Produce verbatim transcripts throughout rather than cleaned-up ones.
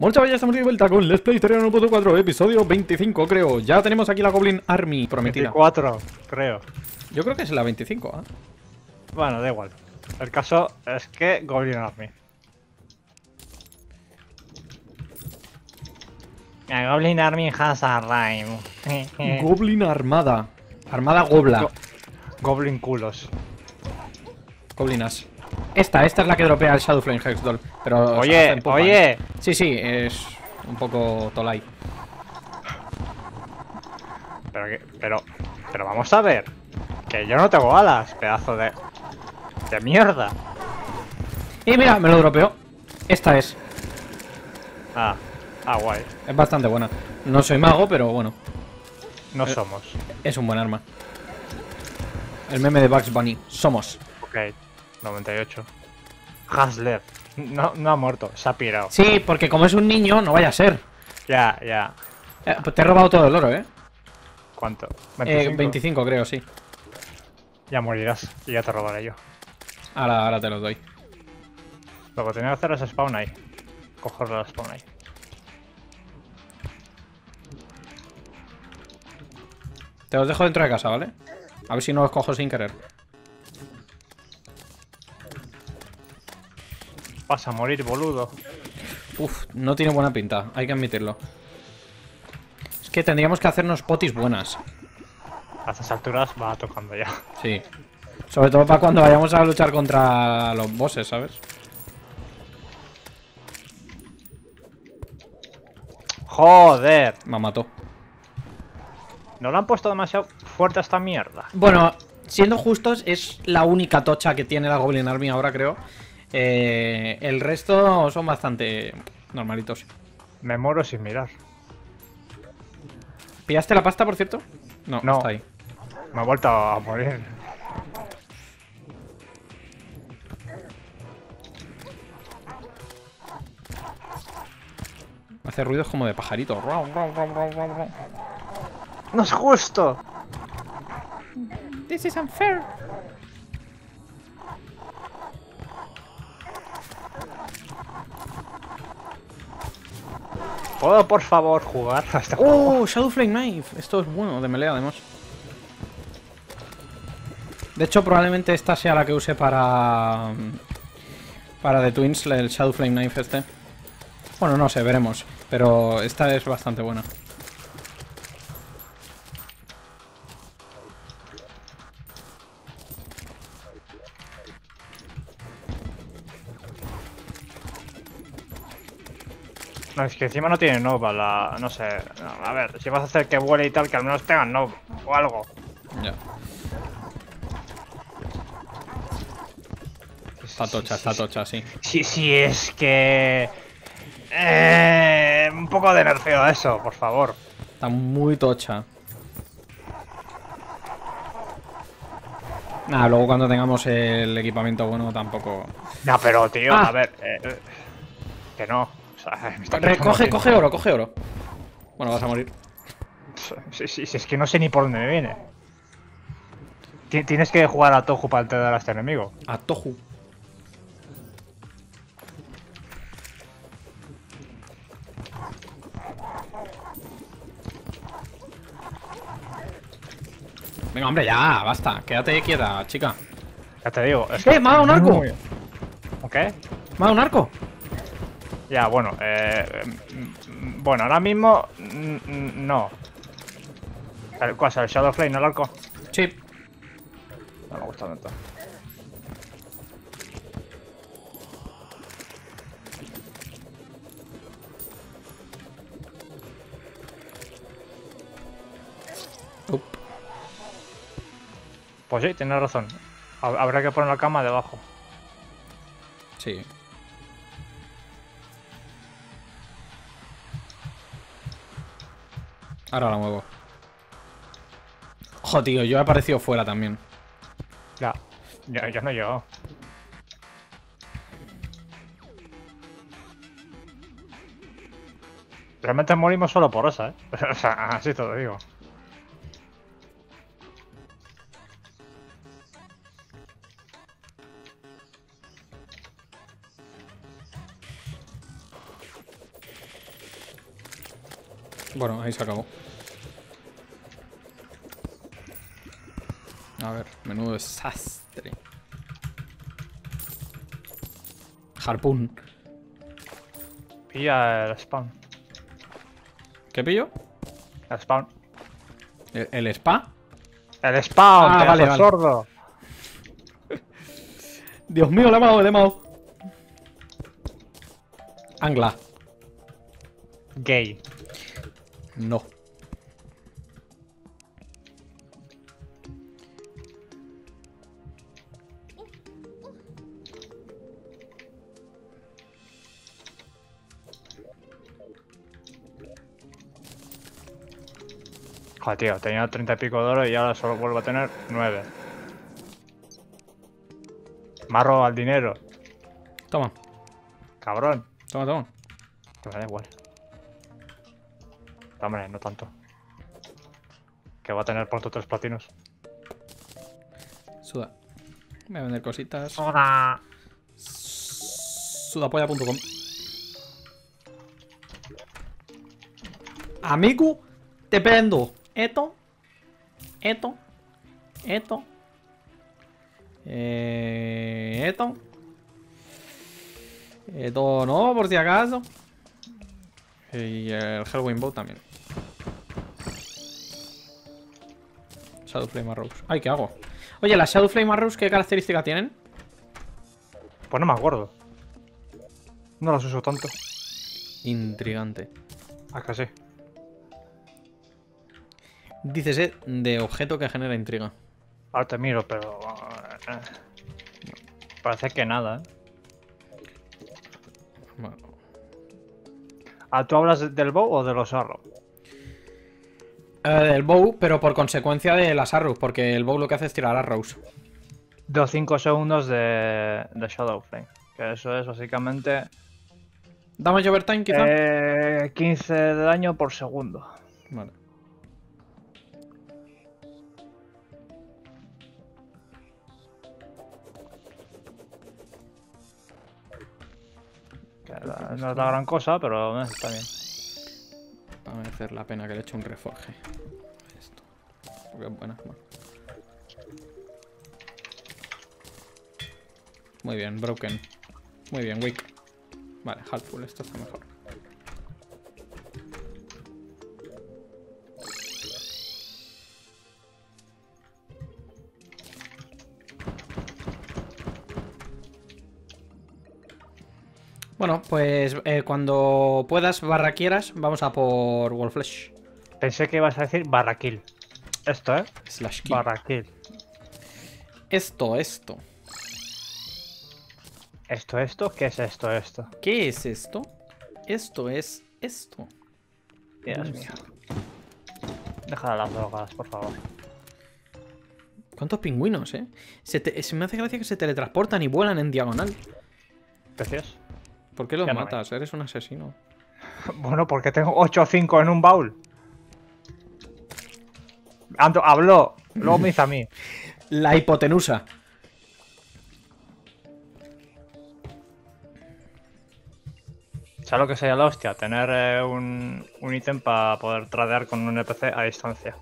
Bueno, chavales, ya estamos de vuelta con Let's Play Terraria uno punto cuatro, episodio veinticinco, creo. Ya tenemos aquí la Goblin Army prometida. veinticuatro, creo. Yo creo que es la veinticinco, ¿eh? Bueno, da igual. El caso es que Goblin Army. A Goblin Army has arrived. Goblin Armada. Armada Gobla. Go Goblin culos. Goblinas. Esta, esta es la que dropea el Shadowflame Hexdoll. Pero. Oye, popa, oye. ¿eh? Sí, sí, es un poco tolai. Pero que. Pero. Pero vamos a ver. Que yo no tengo alas, pedazo de. de mierda. Y mira, me lo dropeó. Esta es. Ah, ah, guay. Es bastante buena. No soy mago, pero bueno. No eh, somos. Es un buen arma. El meme de Bugs Bunny. Somos. Ok, noventa y ocho. Hasler. No, no ha muerto, se ha pirado. Sí, porque como es un niño, no vaya a ser. Ya, ya. Eh, pues te he robado todo el oro, ¿eh? ¿Cuánto? ¿veinticinco? Eh, veinticinco creo, sí. Ya morirás y ya te robaré yo. Ahora, ahora te los doy. Lo que tenía que hacer es spawn ahí. Cogerlo la spawn ahí. Te los dejo dentro de casa, ¿vale? A ver si no los cojo sin querer. Vas a morir, boludo. Uf, no tiene buena pinta, hay que admitirlo. Es que tendríamos que hacernos potis buenas. A estas alturas va tocando ya. Sí. Sobre todo para cuando vayamos a luchar contra los bosses, ¿sabes? Joder. Me mató. ¿No lo han puesto demasiado fuerte a esta mierda? Bueno, siendo justos, es la única tocha que tiene la Goblin Army ahora, creo. Eh, el resto son bastante normalitos. Me muero sin mirar. ¿Pillaste la pasta, por cierto? No, No. está ahí. Me he vuelto a morir. Hace ruidos como de pajarito. ¡No es justo! This is unfair. ¿Puedo, por favor, jugar a este juego? Oh, Shadowflame Knife. Esto es bueno, de melee además. De hecho, probablemente esta sea la que use para... Para The Twins, el Shadowflame Knife este. Bueno, no sé, veremos. Pero esta es bastante buena. No, es que encima no tiene Nova, la... no sé... A ver, si vas a hacer que vuele y tal, que al menos tengan Nova o algo. Ya. Está tocha, está tocha, sí. Sí, sí, es que... Eh, un poco de nerfeo eso, por favor. Está muy tocha. Nada, luego cuando tengamos el equipamiento bueno tampoco... No, pero tío, Ah. a ver... Eh, eh, que no. O sea, me está Coge, coge oro, coge oro. Bueno, vas a morir. Sí, sí, sí, es que no sé ni por dónde me viene. Ti- Tienes que jugar a Toju para entender a este enemigo. A Toju. Venga, hombre, ya, basta. Quédate quieta, chica. Ya te digo. Es ¡Eh, me ha dado un arco! muy- ¿Qué? ¿Me ha dado un arco? Ya, bueno, eh, mm, bueno, ahora mismo mm, mm, no. El- ¿Cuál es el Shadowflame, no el arco? Sí. No me gusta tanto. Up. Pues sí, tienes razón. Hab- Habrá que poner la cama debajo. Sí. Ahora la muevo. Ojo, tío, yo he aparecido fuera también. Ya, ya, ya no he llegado. Realmente morimos solo por esa, ¿eh? O sea, así te lo digo. Bueno, ahí se acabó. A ver, menudo desastre. Harpoon. Pilla el spawn. ¿Qué pillo? El spawn. ¿El, el spa? El spawn, Ah, pedazo vale, vale. sordo. Dios mío, le he matado, le he matado. Angla. Gay. No. Joder, tío, tenía treinta y pico de oro y ahora solo vuelvo a tener nueve. Me ha robado el dinero. Toma, Cabrón. toma, toma. Que me da igual. Hombre, no tanto. Que va a tener pronto tres platinos. Suda. Voy a vender cositas. ¡Hola! Sudapolla punto com. Amigo, te prendo. Esto. Esto. Esto. Eh, esto. Esto no, por si acaso. Y el Hellwing Bow también. Shadow Flame Arrows. Ay, ¿qué hago? Oye, ¿las Shadow Flame Arrows qué característica tienen? Pues no me acuerdo. No las uso tanto. Intrigante. Ah, que sí. Dícese de objeto que genera intriga. Ahora te miro, pero... eh, parece que nada, ¿eh? Bueno. Ah, ¿tú hablas de- del bow o de los arrows? Eh, del bow, pero por consecuencia de las arrows, porque el bow lo que hace es tirar arrows. De los cinco segundos de, de Shadow Flame. Que eso es básicamente... ¿Damage over time, quizá? Eh, quince de daño por segundo. Vale. Que la- no es la gran cosa, pero eh, está bien. Va a merecer la pena que le eche un reforje. Esto. Porque es buena. Bueno. Muy bien, broken. Muy bien, weak. Vale, halffull, esto está mejor. Bueno, pues eh, cuando puedas, barra quieras, vamos a por Wolflesh. Pensé que ibas a decir barra kill. Esto, ¿eh? Slash kill. Barra kill. Esto, esto. ¿Esto, esto? ¿Qué es esto, esto? ¿Qué es esto? Esto es esto. Dios mío. Deja de las drogas, por favor. ¿Cuántos pingüinos, eh? Se, te- se me hace gracia que se teletransportan y vuelan en diagonal. ¿Precios? ¿Por qué los Ya no matas? Eres un asesino. Bueno, porque tengo ocho o cinco en un baúl. Ando, habló. Luego me hizo a mí. La hipotenusa. ¿Sabes lo que sería la hostia? Tener eh, un, un ítem para poder tradear con un N P C a distancia.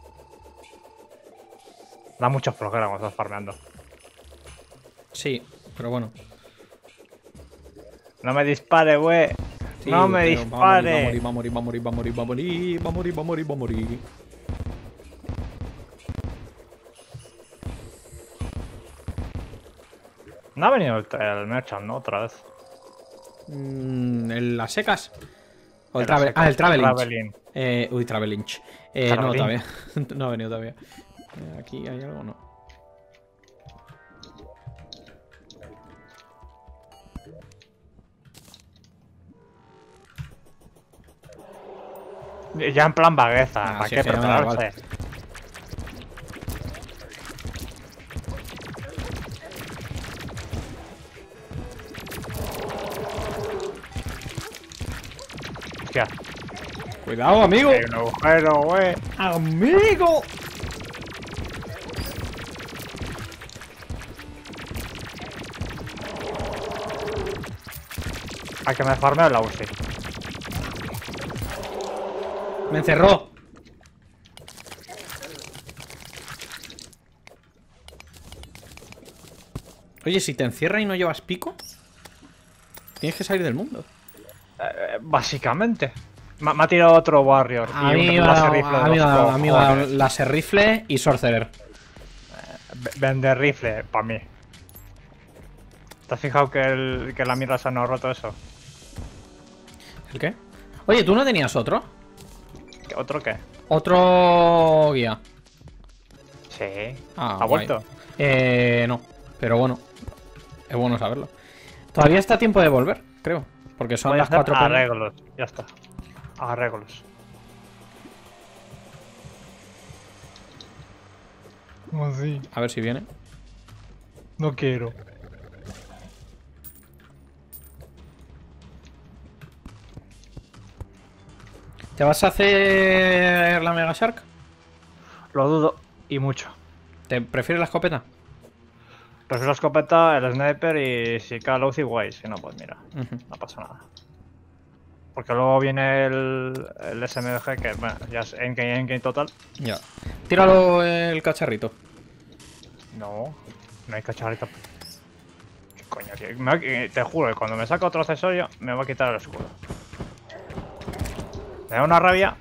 Da muchos problemas cuando estás farmeando. Sí, pero bueno. No me dispare, wey. Sí, no me pero dispare. Va a morir, va a morir, va a morir, va a morir, va a morir, va a morir, va a morir, va a morir. No ha venido el, el merchant, ¿no? Otra vez. Mm, ¿el- ¿Las secas? ¿O el De las travel? secas. Ah, el traveling. Traveling. Eh, uy, travelinch. Eh, no, Traveling. todavía. No ha venido todavía. Eh, aquí hay algo, no. Ya en plan vagueza. Ah, ¿Para sí, qué sí, ya me da igual. prepararse? Hostia, Cuidado, amigo. hay un agujero, wey. ¡Amigo! Hay que me farmeo la U C I. Me encerró. Oye, si te encierra y no llevas pico, tienes que salir del mundo. Eh, básicamente. Me, me ha tirado otro Warrior. A y mí un me ha láser dado, rifle de a mí me los ha dado- a mí me ha dado cojones. láser rifle y sorcerer. V- Vender rifle, para mí. ¿Te has fijado que, el, que la mierda se ha no roto eso? ¿El qué? Oye, ¿tú no tenías otro? ¿Qué- ¿Otro qué? Otro guía. Sí. Ah, ¿Ha guay. vuelto? Eh, no. Pero bueno. Es bueno saberlo. Todavía está a tiempo de volver, creo. Porque son Voy a las hacer cuatro pm. arreglos. Ya está. Arreglos. ¿Cómo así? A ver si viene. No quiero. ¿Te vas a hacer la Mega Shark? Lo dudo. Y mucho. ¿Te prefieres la escopeta? Prefiero la escopeta, el sniper y si cae la U C I, guay. Si no, pues mira. Ujú. No pasa nada. Porque luego viene el, el S M G que, bueno, ya es endgame, endgame total. Ya. Tíralo el cacharrito. No, no hay cacharrito. ¿Qué coño, tío? Me va- eh, te juro que cuando me saca otro accesorio me va a quitar el escudo. Me da una rabia.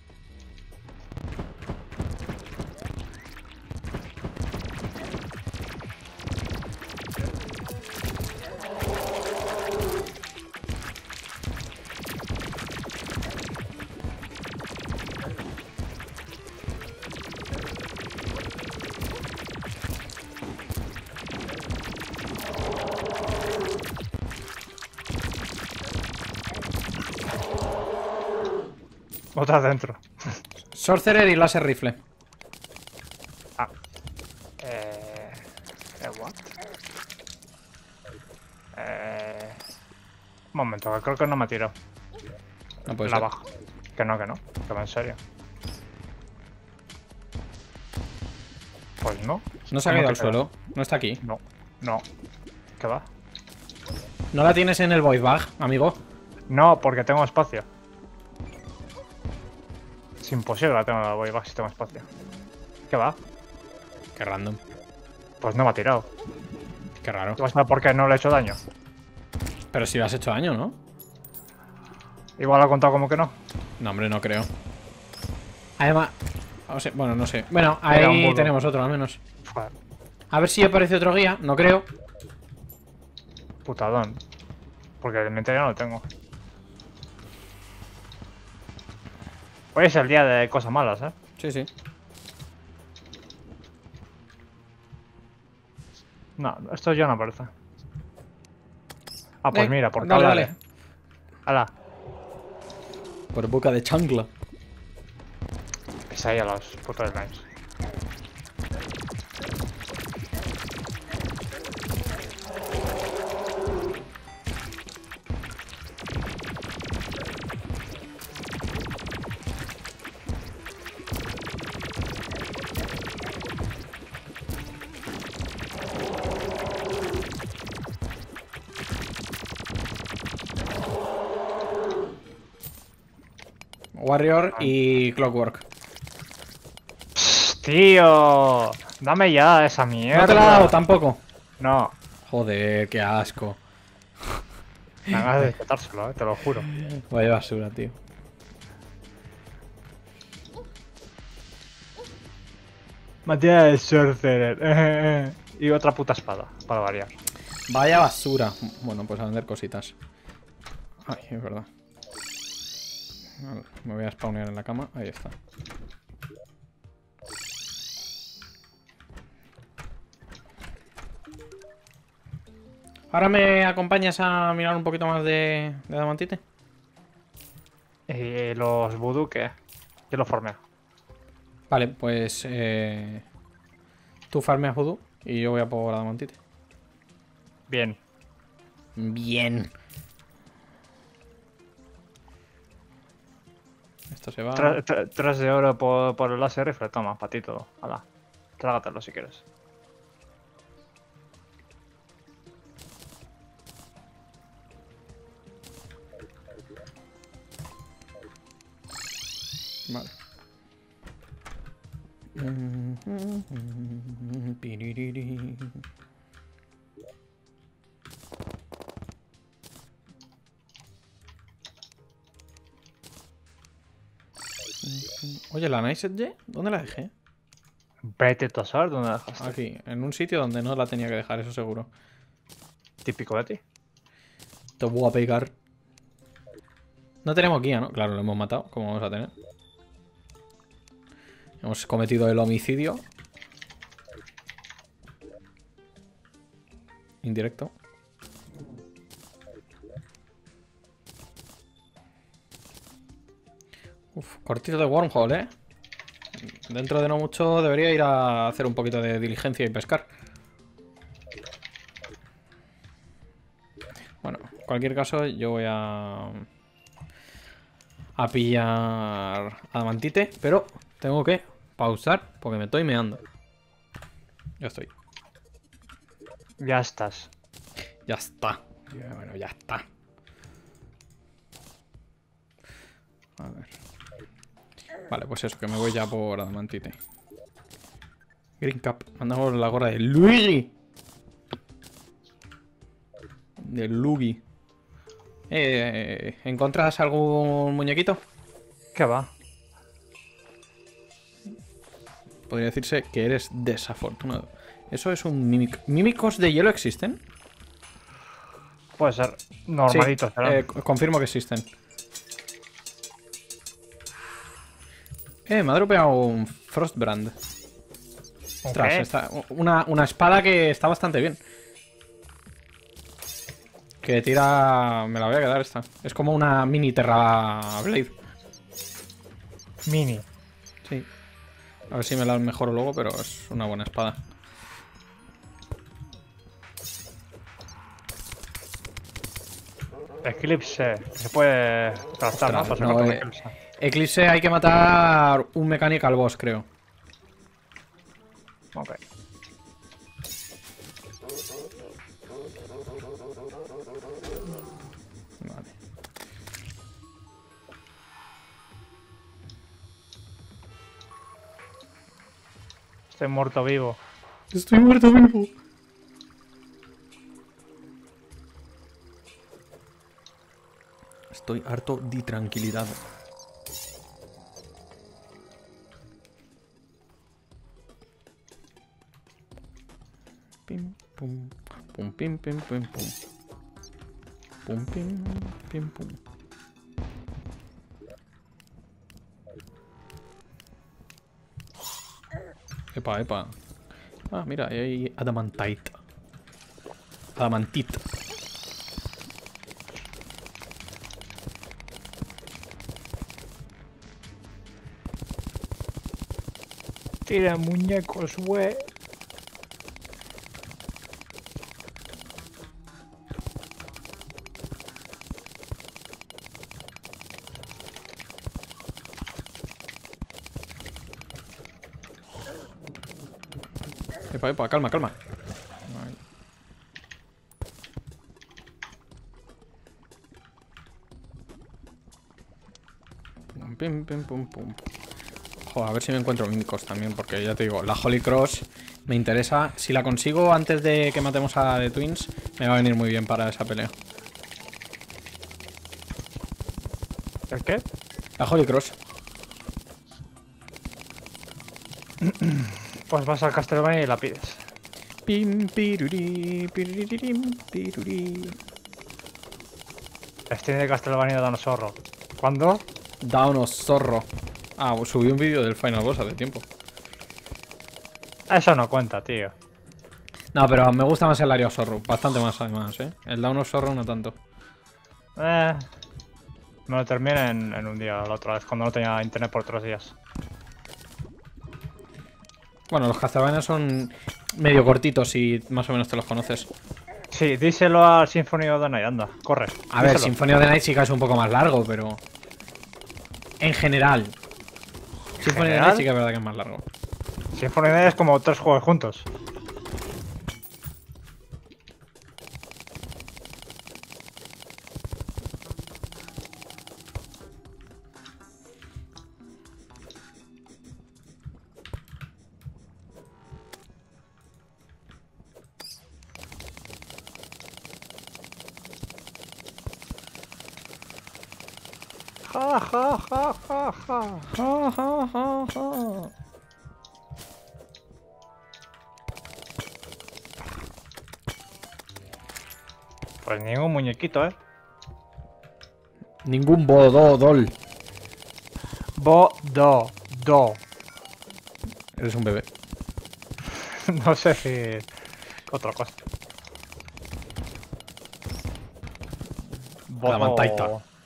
Otra dentro. Sorcerer y láser rifle. Ah. Eh... eh, what? Eh... Un momento, que creo que no me ha tirado. No puede La ser. baja. Que no, que no. Que va en serio. Pues no. No se ha ¿Cómo caído que al se va? suelo. No está aquí. No. No. ¿Qué va? No la tienes en el void bag, amigo. No, porque tengo espacio. Es imposible la tengo en la voy si tengo espacio. ¿Qué va? Qué random. Pues no me ha tirado. Qué raro. ¿Tú vas a saber por qué no le he hecho daño? Pero si le has hecho daño, ¿no? Igual ha contado como que no. No, hombre, no creo. Además... o sea, bueno, no sé. Bueno, Era un ahí burro. tenemos otro, al menos. Joder, A ver si aparece otro guía. No creo. putadón. Porque el inventario no lo tengo. Hoy es el día de cosas malas, ¿eh? Sí, sí. No, esto ya no aparece. Ah, pues Eh, mira, por dale, dale, dale. Hala, Por boca de chancla. es ahí a los putos slimes. Warrior y Clockwork. Psst, tío, dame ya esa mierda. No te la he dado tampoco. No, Joder, qué asco. me ganas de despetárselo, eh, te lo juro. Vaya basura, tío. Matías el Sorcerer. Y otra puta espada, para variar. Vaya basura. Bueno, pues a vender cositas. Ay, es verdad. Vale, me voy a spawnear en la cama. Ahí está. ¿Ahora me acompañas a mirar un poquito más de, de Adamantite? ¿Y los voodoo qué? Yo los formé. Vale, pues... Eh, tú farmeas Voodoo y yo voy a por Adamantite. Bien. Bien. Esto se va... Tre- tre- Tres de oro por, por el láser rifle, toma, para ti todo. Hala, trágatelo si quieres. Vale. Piririri. Oye, la Nice Edge, ¿dónde la dejé? Vete tú a saber dónde la dejaste. Aquí, en un sitio donde no la tenía que dejar, eso seguro. Típico de ti. Te voy a pegar. No tenemos guía, ¿no? Claro, lo hemos matado. ¿Cómo vamos a tener? Hemos cometido el homicidio. Indirecto. Uf, cortito de wormhole, ¿eh? Dentro de no mucho debería ir a hacer un poquito de diligencia y pescar. Bueno, en cualquier caso yo voy a... a pillar adamantite, pero tengo que pausar porque me estoy meando. Ya estoy. Ya estás. Ya está. Bueno, ya está. A ver. Vale, pues eso, que me voy ya por adamantite. Green Cap. Mandamos la gorra de Luigi. De Luigi. Eh, ¿encontras algún muñequito? ¿Qué va? Podría decirse que eres desafortunado. Eso es un mímico. ¿Mímicos de hielo existen? Puede ser normalitos, Sí, serán. eh, confirmo que existen. Eh, me ha dropeado un Frostbrand. Ostras, Ok. está, una, una espada que está bastante bien. Que tira... Me la voy a quedar esta. Es como una mini Terra Blade. Mini. Sí. A ver si me la mejoro luego, pero es una buena espada. Eclipse. Se puede tratar, ¿no? Ostras, Para no, sacar un eh. Eclipse. Eclipse hay que matar un Mechanical Boss, creo. Ok. Vale. Estoy muerto vivo. Estoy muerto vivo. Estoy harto de tranquilidad. Pim, pum, pum, pim, pim, pim, pum. Pum, pim, pim, pum. Epa, epa. Ah, mira, ahí hay adamantite. Adamantite. Tira muñecos, güey. Epa, epa, calma, calma. Ahí. Pum, pim, pim, pum, pum. Joder, a ver si me encuentro mímicos también, porque ya te digo, la Holy Cross me interesa. Si la consigo antes de que matemos a The Twins, me va a venir muy bien para esa pelea. ¿El qué? La Holy Cross. Pues vas al Castlevania y la pides. Pim, piruri, piriririm, piruri. Destiny de Castlevania de Zorro. ¿Cuándo? Da unos zorro. Ah, pues subí un vídeo del Final Boss hace tiempo. Eso no cuenta, tío. No, pero me gusta más el Ario Zorro. Bastante más, además, ¿eh? El Down of Zorro no tanto. Eh, me lo terminé en, en un día, la otra vez, cuando no tenía internet por tres días. Bueno, los Castlevania son medio cortitos y más o menos te los conoces. Sí, díselo al Symphony of the Night, anda, corre. A ver, díselo. Symphony of the Night sí que es un poco más largo, pero... En general. Symphony of the ¿General? Night sí que es verdad que es más largo. Symphony of the Night es como tres juegos juntos. Ja, ja, ja, ja, ja. Ja, ja, ja, ja. Pues ningún muñequito, ¿eh? Ningún bododol. Bo, do, do. Eres un bebé. No sé si... Otra cosa. La mantaita.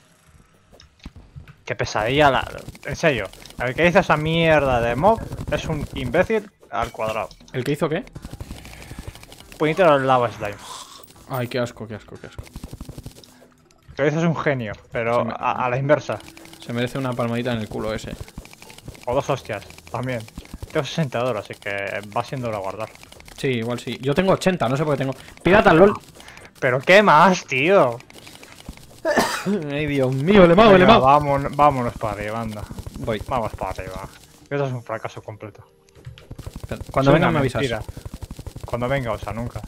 Qué pesadilla la... En serio. El que dice esa mierda de mob es un imbécil al cuadrado. ¿El que hizo qué? Puñetero al lava slime. Ay, qué asco, qué asco, qué asco. El que dice es un genio, pero Se me- a, a la inversa. Se merece una palmadita en el culo ese. O dos hostias, también. Tengo sesenta de oro, así que va siendo hora guardar. Sí, igual sí. Yo tengo ochenta, no sé por qué tengo. Pirata, lol. ¿Pero qué más, tío? Ay, Dios mío, le mago, le Venga, mago. vámonos, vámonos para arriba, anda. Voy. Vamos para arriba. Eso es un fracaso completo. Cuando Es venga una me avisas. mentira. Cuando venga, o sea, nunca.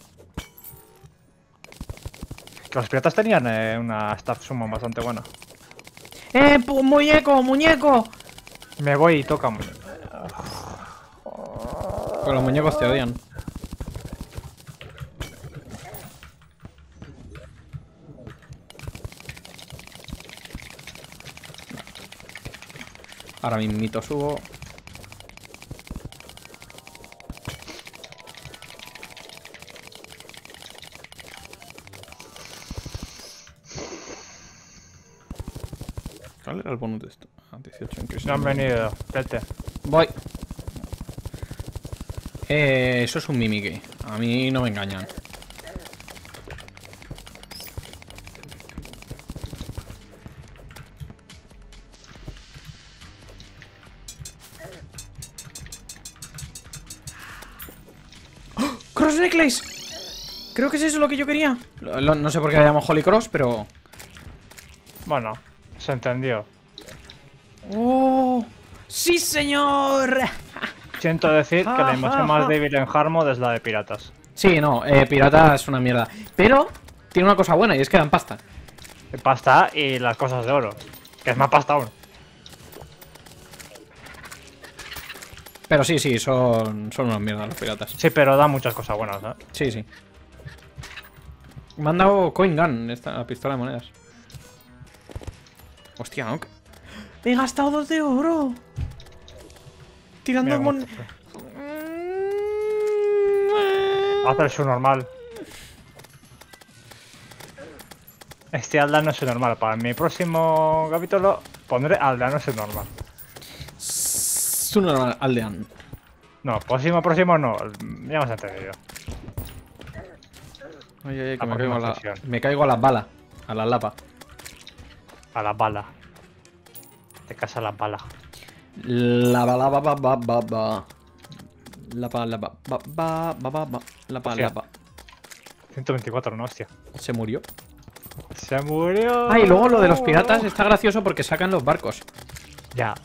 Que los piratas tenían eh, una staff summon bastante buena. ¡Eh, pu- muñeco, muñeco! Me voy y toca muñeco. Pero los muñecos te odian. Ahora mismito subo. ¿Cuál era el bonus de esto? Ah, dieciocho en crisis. No han venido, vete. Voy. Eh, eso es un mimique. A mí no me engañan. ¡Oh! ¡Cross Necklace! Creo que es eso lo que yo quería. Lo- lo- no sé por qué le llamo Holy Cross, pero... Bueno, se entendió. ¡Oh! ¡Sí, señor! Siento decir que Ja, la ja, invasión más ja. débil en Harmod es la de piratas. Sí, no, eh, pirata es una mierda. Pero tiene una cosa buena y es que dan pasta. Pasta y las cosas de oro. Que es más pasta aún. Pero sí, sí, son, son unas mierdas los piratas. Sí, pero da muchas cosas buenas, ¿eh? Sí, sí. Me han dado Coin Gun, esta pistola de monedas. Hostia, ¿no? He gastado dos de oro. Tirando Mira cómo mon... te fue. Haz el su normal. Este Alda no es su normal. Para mi próximo capítulo pondré Alda no es su normal. Es un normal aldean. No, próximo, próximo no. Ya me has entendido. Oye, oye, que Ah, me porque caigo, a no la... funciona. me caigo a las balas. A las lapas. A la bala. Te casa la bala. La ba la ba ba ba ba ba. La ba la ba ba ba ba ba ba. La ba Hostia. la ba. ciento veinticuatro, no, hostia. Se murió. Se murió. Ah, y luego lo de los piratas está gracioso porque sacan los barcos. Ya.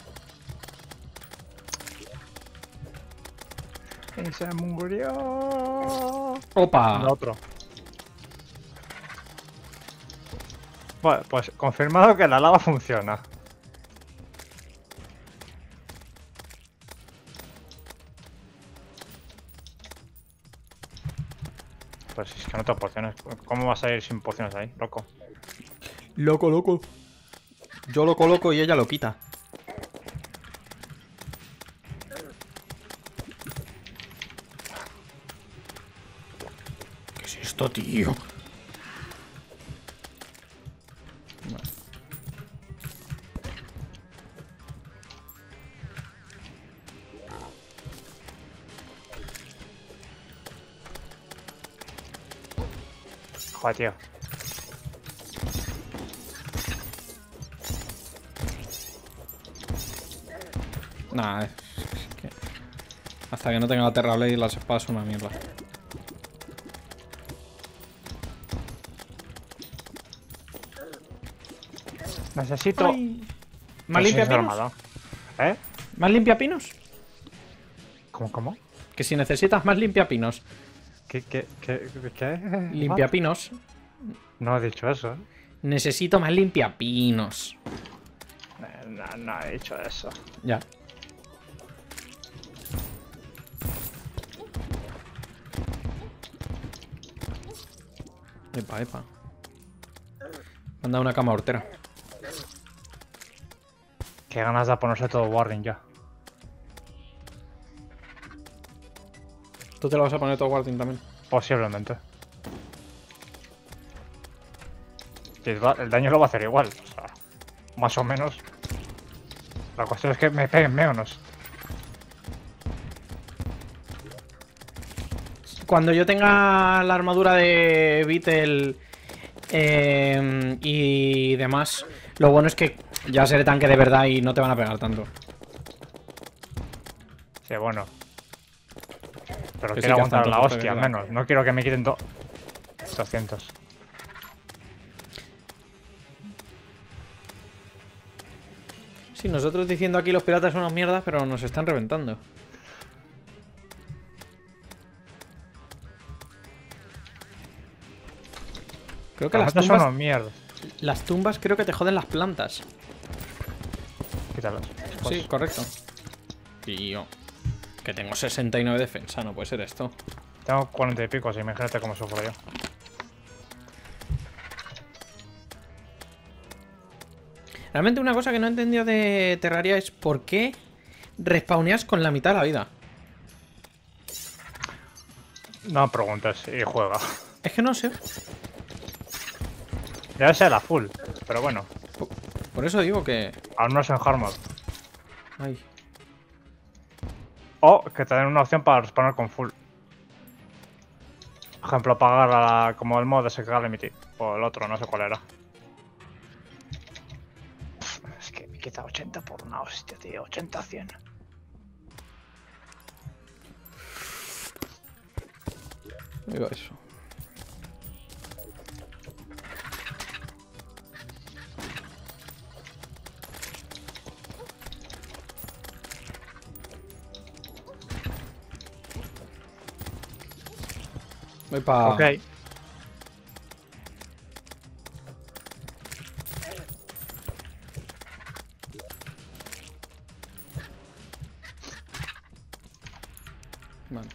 Y se murió. Opa. El otro. Bueno, pues confirmado que la lava funciona. Pues es que no tengo pociones. ¿Cómo vas a ir sin pociones ahí, loco? Loco, loco. Yo lo coloco y ella lo quita. ¿Qué es esto, tío? Joder, tío. Nah, es que... Hasta que no tenga la Terra Blade las espadas son una mierda. Necesito... Ay. ¿Más Pues limpia es pinos? armado. ¿Eh? ¿Más limpia pinos? ¿Cómo, cómo? Que si necesitas más limpia pinos. ¿Qué, qué, qué, qué? Limpia pinos. No he dicho eso, ¿eh? Necesito más limpia pinos. no, no he dicho eso. Ya. Epa, epa. Me han dado una cama hortera. Qué ganas de ponerse todo Warring ya. ¿Tú te lo vas a poner todo guarding también? Posiblemente. Y el, el daño lo va a hacer igual, o sea, más o menos. La cuestión es que me peguen menos. Cuando yo tenga la armadura de Beetle eh, y demás, lo bueno es que ya seré tanque de verdad y no te van a pegar tanto. Sí, bueno. Pero Que sí, quiero que aguantar hasta la entonces hostia, al te menos. No quiero que me quiten do- doscientos. Sí, nosotros diciendo aquí los piratas son unas mierdas, pero nos están reventando. Creo que Las las otras son tumbas, unos mierdas. las tumbas creo que te joden las plantas. Quítalos. Sí, correcto. Tío. Que tengo sesenta y nueve defensa, no puede ser esto. Tengo cuarenta y pico, así imagínate cómo sufro yo. Realmente una cosa que no he entendido de Terraria es por qué respawneas con la mitad de la vida. No preguntes y juega. Es que no sé. Debe ser la full, pero bueno. Por, por eso digo que... Al menos en hard mode. Ay. O que te den una opción para respawnar con full. Por ejemplo, pagar a la, como el mod ese que Calamity. O el otro, no sé cuál era. Pff, es que me quita ochenta por una hostia, tío. ochenta a cien. Digo eso. Voy pa... Ok. Vale.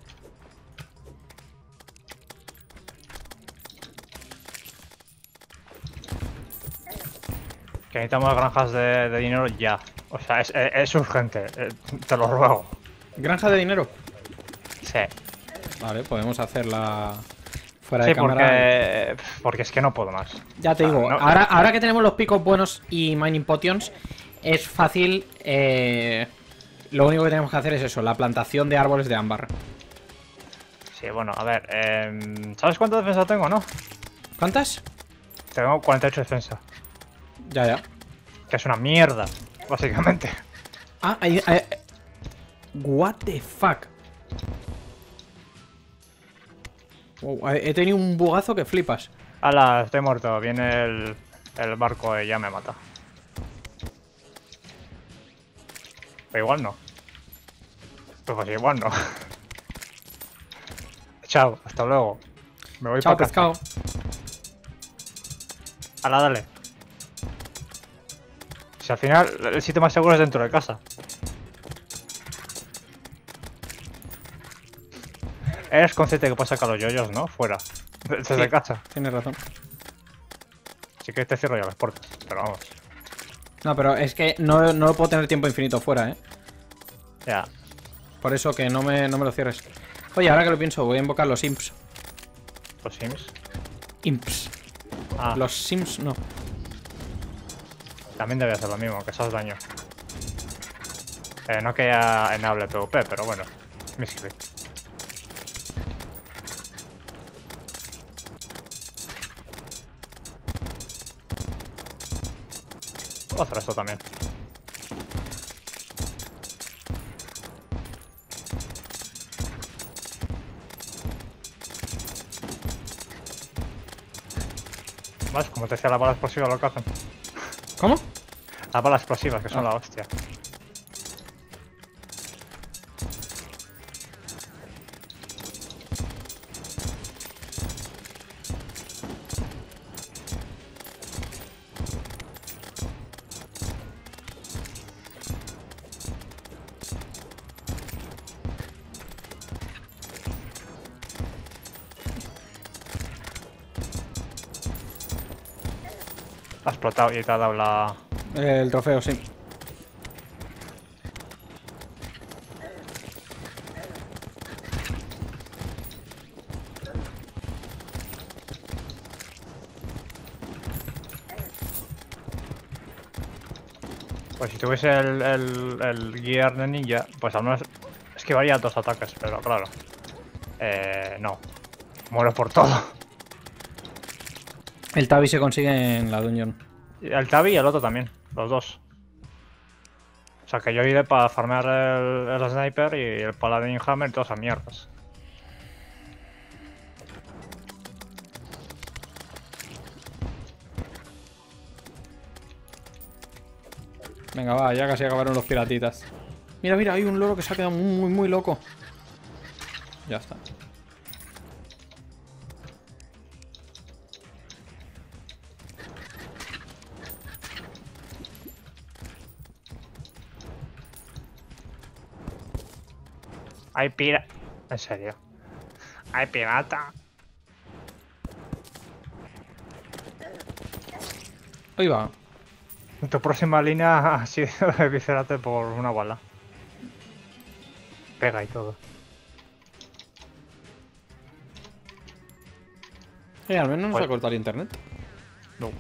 Que necesitamos granjas de, de dinero ya. O sea, es, es, es urgente. eh, Te lo ruego. Granja de dinero. Sí. Vale, podemos hacerla fuera Sí, de cámara. porque, porque es que no puedo más. Ya te O sea, digo, no- ahora, ahora que tenemos los picos buenos y mining potions, es fácil. eh, Lo único que tenemos que hacer es eso, la plantación de árboles de ámbar. Sí, bueno, a ver. Eh, ¿Sabes cuánta defensa tengo, no? ¿Cuántas? Tengo cuarenta y ocho defensa. Ya, ya. Que es una mierda, básicamente. Ah, ahí, ahí- what the fuck. Wow, he tenido un bugazo que flipas. Ala, estoy muerto. Viene el, el barco y ya me mata. Pero igual no. Pues, pues igual no. Chao, hasta luego. Me voy Chao, para casa. pescado. Ala, dale. Si al final el sitio más seguro es dentro de casa. Eres consciente que puedes sacar los yoyos, ¿no? Fuera. Desde Sí. casa. Tienes razón. Así que te cierro ya las puertas. Pero vamos. No, pero es que no, no puedo tener tiempo infinito fuera, ¿eh? Ya. Por eso que no me, no me lo cierres. Oye, ahora que lo pienso, voy a invocar los imps. Los sims. Imps. Ah, Los sims no. también debe hacer lo mismo, que eso daño. Eh, no que haya enable PvP, pero bueno. Misclick. Puedo hacer esto también. ¿Ves? Como te decía, las balas explosivas lo que hacen. ¿Cómo? Las balas explosivas, que son Ah. la hostia. Ha explotado y te ha dado la... El trofeo, sí. Pues si tuviese el, el, el gear de ninja, pues al menos esquivaría dos ataques, pero claro. Eh, no. Muero por todo. El Tabi se consigue en la dungeon. El Tabi y el otro también, los dos. O sea que yo iré para farmear el, el sniper y el paladin hammer y todas esas mierdas. Venga, va, ya casi acabaron los piratitas. Mira, mira, hay un loro que se ha quedado muy, muy, muy loco. Ya está. Hay pira... En serio. Hay pirata. Ahí va. Tu próxima línea ha sido eviscerarte por una bala. Pega y todo. Eh, al menos no se Oye. ha cortado el internet. No.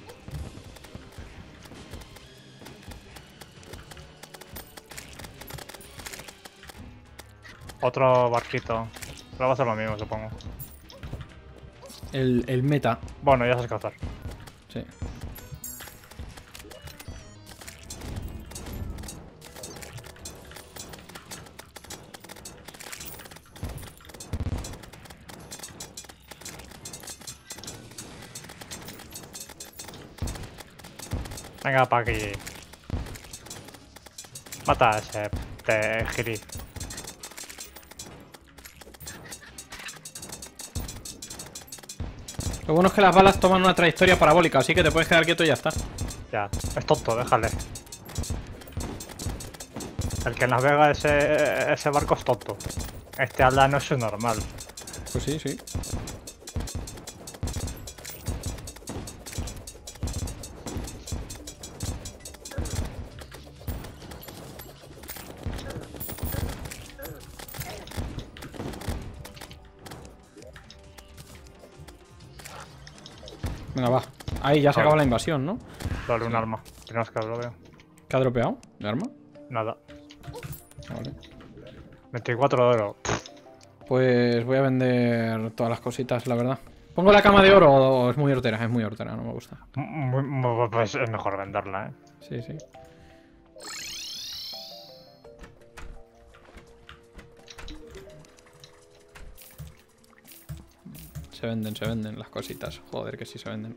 Otro barquito. Pero va a ser lo mismo, supongo. El, el meta. Bueno, ya sabes cazar. Sí. Venga, pa' aquí. Mata a ese te giri. Lo bueno es que las balas toman una trayectoria parabólica, así que te puedes quedar quieto y ya está. Ya, es tonto, déjale. El que navega ese, ese barco es tonto. Este ala no es su normal. Pues sí, sí. Venga, va. Ahí ya se Vale. acaba la invasión, ¿no? Dale un arma. Tenemos que lo veo. ¿Qué ha dropeado? ¿De arma? Nada. Vale. veinticuatro de oro. Pues voy a vender todas las cositas, la verdad. ¿Pongo la cama de oro o es muy hortera? Es muy hortera, no me gusta. Muy- muy- pues es mejor venderla, eh. Sí, sí. Se venden, se venden las cositas. Joder, que sí se venden.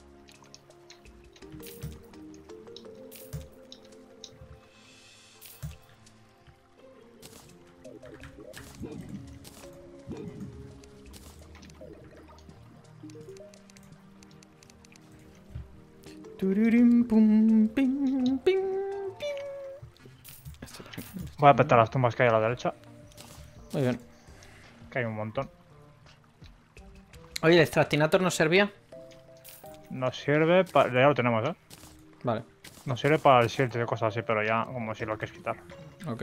Tururim, pum, pim, pim, pim. Esto también. Voy a petar las tumbas que hay a la derecha, Muy bien. que hay un montón. Oye, ¿el extractinator nos servía? Nos sirve para... Ya lo tenemos, eh. Vale, Nos sirve para el shield y cosas así, pero ya como si lo quieres quitar. ok.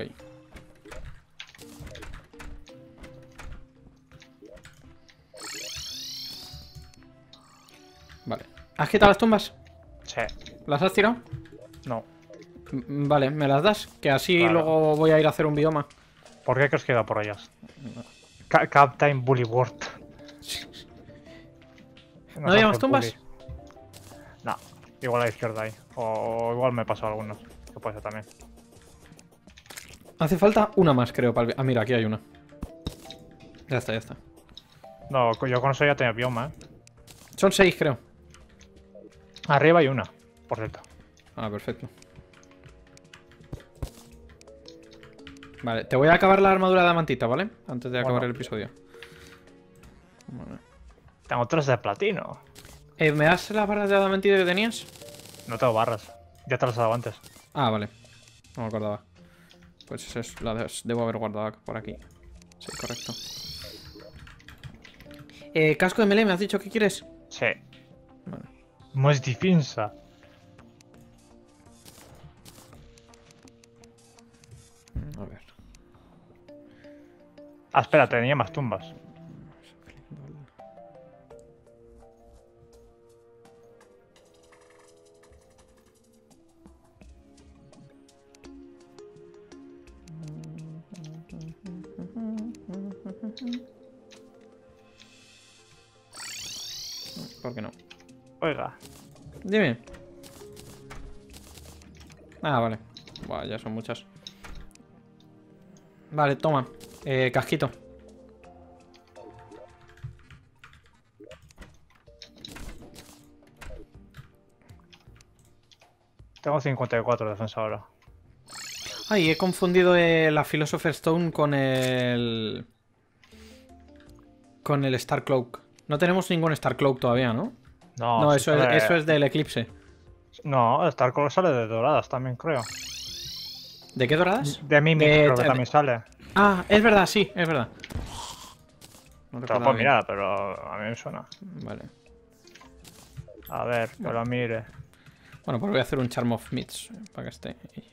Vale. ¿Has quitado las tumbas? Sí. ¿Las has tirado? No. M- Vale, ¿me las das? Que así Claro. luego voy a ir a hacer un bioma. ¿Por qué crees que iba por ellas? Ca Captain Bullyworth. ¿No había más tumbas? No. Igual a la izquierda ahí. O igual me pasó algunos. Que puede ser también. Hace falta una más, creo. Para el... Ah, mira, aquí hay una. Ya está, ya está. No, yo con eso ya tenía bioma, eh. Son seis, creo. Arriba hay una, por cierto. Ah, perfecto. Vale, te voy a acabar la armadura de diamantita, ¿vale? Antes de acabar Bueno. el episodio. Vale. Tengo tres de platino. Eh, ¿Me das las barras de diamantita que tenías? No tengo barras. Ya te las he dado antes. Ah, vale. No me acordaba. Pues eso es, la de- debo haber guardado por aquí. Sí, correcto. Eh, casco de melee, ¿me has dicho que quieres? Sí. Vale. Más defensa. A ver. Ah, espera, tenía más tumbas. ¿Por qué no? Oiga. Dime. Ah, vale. Buah, ya son muchas. Vale, toma. Eh, casquito. Tengo cincuenta y cuatro de defensa ahora. Ay, he confundido eh, la Philosopher's Stone con el... Con el Star Cloak. No tenemos ningún Star Cloak todavía, ¿no? No, No, si eso, sale- es, eso es del Eclipse. No, Star Cloak sale de doradas también, creo. ¿De qué doradas? De Mimic De- creo que de- también sale. Ah, es verdad, sí, es verdad. No Te lo recordaba puedo bien. mirar, pero a mí me suena. Vale. A ver, que lo mire. Bueno, pues voy a hacer un Charm of Myths para que esté ahí.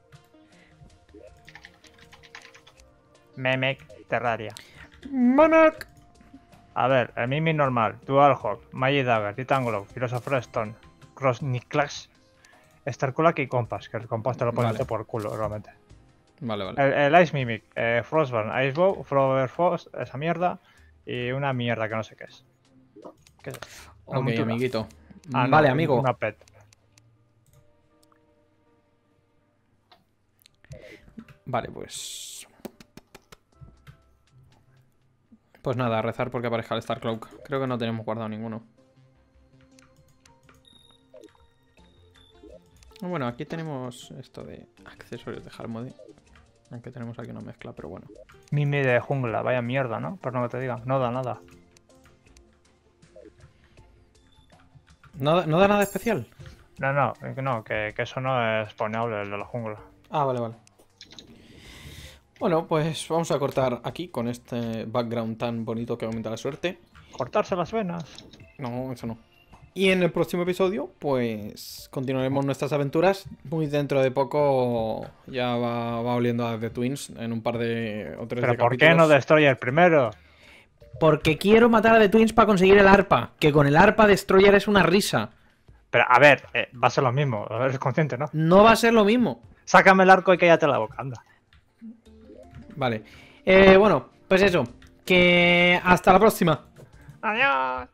Mimic Terraria. ¡Manak! A ver, el Mimic normal, Dual Hawk, Magic Dagger, Titan Globe, Philosopher's Stone, Cross Niklax, Star Cloak y Compass, que el Compass te lo puedes Vale. meter por culo, realmente. Vale, vale. El, el Ice Mimic, eh, Frostburn, Icebow, Flower Force, esa mierda, y una mierda que no sé qué es. ¿Qué es? Una Ok, montura. amiguito. Ah, no, Vale, un- amigo. Una pet. Vale, pues... Pues nada, a rezar porque aparezca el Star Cloak. Creo que no tenemos guardado ninguno. Bueno, aquí tenemos esto de accesorios de Harmony. Aunque tenemos aquí una mezcla, pero bueno. Mimi de jungla, vaya mierda, ¿no? Por no que te diga, no da nada. ¿No, da- no da nada especial? No, no, que no, que, que eso no es spawnable, el de la jungla. Ah, vale, vale. Bueno, pues vamos a cortar aquí con este background tan bonito que aumenta la suerte. Cortarse las venas. No, eso no. Y en el próximo episodio, pues continuaremos nuestras aventuras. Muy dentro de poco ya va, va oliendo a The Twins en un par de o tres Pero de ¿por qué capítulos. no Destroyer primero? Porque quiero matar a The Twins para conseguir el arpa. Que con el arpa Destroyer es una risa. Pero a ver, eh, va a ser lo mismo, a ver, es consciente, ¿no? No va a ser lo mismo. Sácame el arco y cállate la boca, anda. Vale. Eh, bueno, pues eso. Que hasta la próxima. Adiós.